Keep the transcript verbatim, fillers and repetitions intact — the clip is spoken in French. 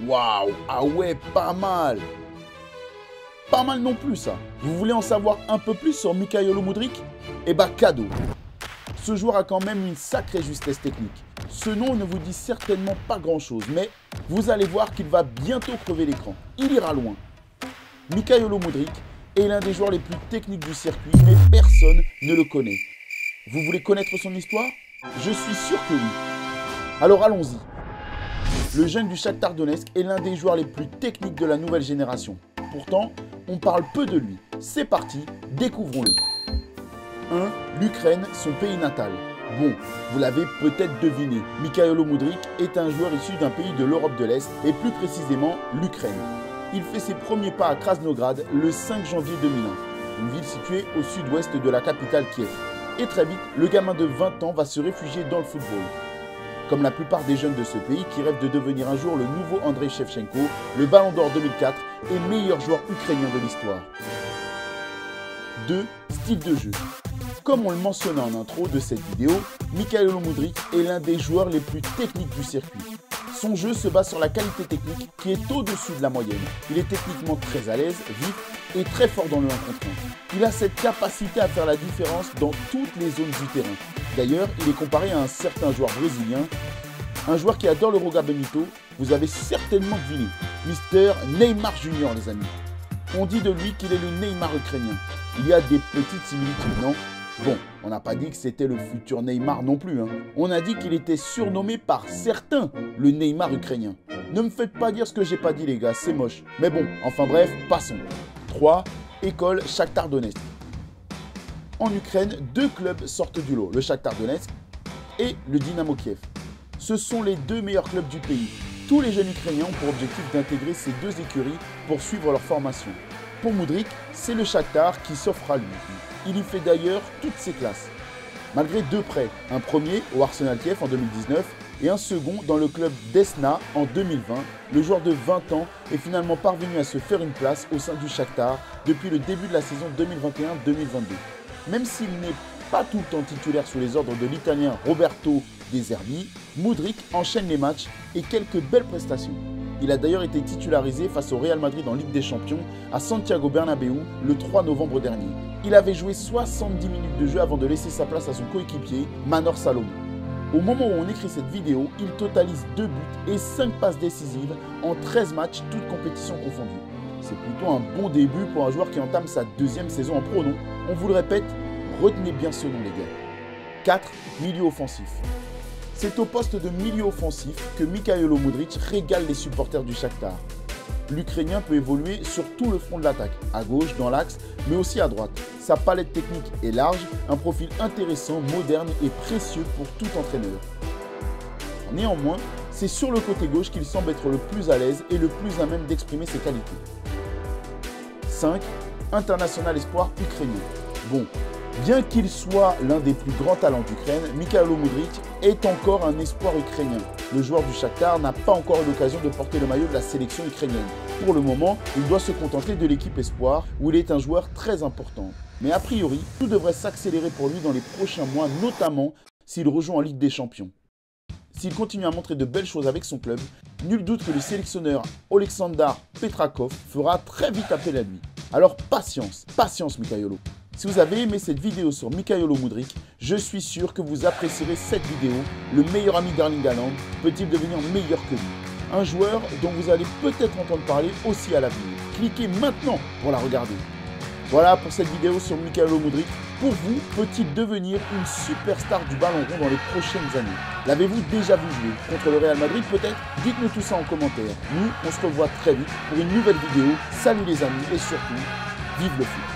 Waouh, ah ouais, pas mal. Pas mal non plus ça. Vous voulez en savoir un peu plus sur Mykhailo Mudryk? Eh bah cadeau. Ce joueur a quand même une sacrée justesse technique. Ce nom ne vous dit certainement pas grand chose, mais vous allez voir qu'il va bientôt crever l'écran. Il ira loin. Mykhailo Mudryk est l'un des joueurs les plus techniques du circuit, mais personne ne le connaît. Vous voulez connaître son histoire? Je suis sûr que oui. Alors allons-y. Le jeune du Shakhtar Donetsk est l'un des joueurs les plus techniques de la nouvelle génération. Pourtant, on parle peu de lui. C'est parti, découvrons-le. un. L'Ukraine, son pays natal. Bon, vous l'avez peut-être deviné, Mykhailo Mudryk est un joueur issu d'un pays de l'Europe de l'Est, et plus précisément l'Ukraine. Il fait ses premiers pas à Krasnograd le cinq janvier deux mille un, une ville située au sud-ouest de la capitale Kiev. Et très vite, le gamin de vingt ans va se réfugier dans le football. Comme la plupart des jeunes de ce pays qui rêvent de devenir un jour le nouveau Andrei Shevchenko, le Ballon d'Or deux mille quatre et meilleur joueur ukrainien de l'histoire. deux. Style de jeu. Comme on le mentionnait en intro de cette vidéo, Mykhailo Mudryk est l'un des joueurs les plus techniques du circuit. Son jeu se base sur la qualité technique qui est au-dessus de la moyenne. Il est techniquement très à l'aise, vif et très fort dans le un contre un. Il a cette capacité à faire la différence dans toutes les zones du terrain. D'ailleurs, il est comparé à un certain joueur brésilien, un joueur qui adore le Roga Benito, vous avez certainement deviné, Mister Neymar Junior les amis. On dit de lui qu'il est le Neymar ukrainien. Il y a des petites similitudes, non? Bon, on n'a pas dit que c'était le futur Neymar non plus. Hein. On a dit qu'il était surnommé par certains le Neymar ukrainien. Ne me faites pas dire ce que j'ai pas dit les gars, c'est moche. Mais bon, enfin bref, passons. trois. École Shakhtar Donetsk. En Ukraine, deux clubs sortent du lot, le Shakhtar Donetsk et le Dynamo Kiev. Ce sont les deux meilleurs clubs du pays. Tous les jeunes Ukrainiens ont pour objectif d'intégrer ces deux écuries pour suivre leur formation. Pour Mudryk, c'est le Shakhtar qui s'offre à lui. Il y fait d'ailleurs toutes ses classes. Malgré deux prêts, un premier au Arsenal Kiev en deux mille dix-neuf et un second dans le club d'Esna en deux mille vingt, le joueur de vingt ans est finalement parvenu à se faire une place au sein du Shakhtar depuis le début de la saison deux mille vingt et un deux mille vingt-deux. Même s'il n'est pas tout le temps titulaire sous les ordres de l'Italien Roberto De Zerbi, Mudryk enchaîne les matchs et quelques belles prestations. Il a d'ailleurs été titularisé face au Real Madrid en Ligue des Champions à Santiago Bernabéu le trois novembre dernier. Il avait joué soixante-dix minutes de jeu avant de laisser sa place à son coéquipier Manor Salomon. Au moment où on écrit cette vidéo, il totalise deux buts et cinq passes décisives en treize matchs, toutes compétitions confondues. C'est plutôt un bon début pour un joueur qui entame sa deuxième saison en pro, non? On vous le répète, retenez bien ce nom les gars. quatre. Milieu offensif. C'est au poste de milieu offensif que Mykhailo Mudryk régale les supporters du Shakhtar. L'Ukrainien peut évoluer sur tout le front de l'attaque, à gauche, dans l'axe, mais aussi à droite. Sa palette technique est large, un profil intéressant, moderne et précieux pour tout entraîneur. Néanmoins, c'est sur le côté gauche qu'il semble être le plus à l'aise et le plus à même d'exprimer ses qualités. cinq. International espoir ukrainien. Bon, bien qu'il soit l'un des plus grands talents d'Ukraine, Mykhailo Mudryk est encore un espoir ukrainien. Le joueur du Shakhtar n'a pas encore eu l'occasion de porter le maillot de la sélection ukrainienne. Pour le moment, il doit se contenter de l'équipe espoir où il est un joueur très important. Mais a priori, tout devrait s'accélérer pour lui dans les prochains mois, notamment s'il rejoint en Ligue des Champions. S'il continue à montrer de belles choses avec son club, nul doute que le sélectionneur Oleksandr Petrakov fera très vite appel à lui. Alors patience, patience Mykhailo. Si vous avez aimé cette vidéo sur Mykhailo Mudryk, je suis sûr que vous apprécierez cette vidéo. Le meilleur ami d'Erling Haaland peut-il devenir meilleur que lui? Un joueur dont vous allez peut-être entendre parler aussi à l'avenir. Cliquez maintenant pour la regarder. Voilà pour cette vidéo sur Mykhailo Mudryk. Pour vous, peut-il devenir une superstar du ballon rond dans les prochaines années? L'avez-vous déjà vu jouer contre le Real Madrid peut-être? Dites-nous tout ça en commentaire. Nous, on se revoit très vite pour une nouvelle vidéo. Salut les amis et surtout, vive le foot!